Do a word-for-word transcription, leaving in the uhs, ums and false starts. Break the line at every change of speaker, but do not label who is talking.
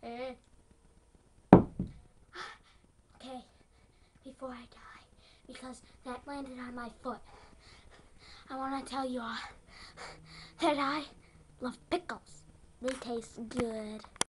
Okay, before I die, because that landed on my foot, I want to tell you all that I love pickles. They taste good.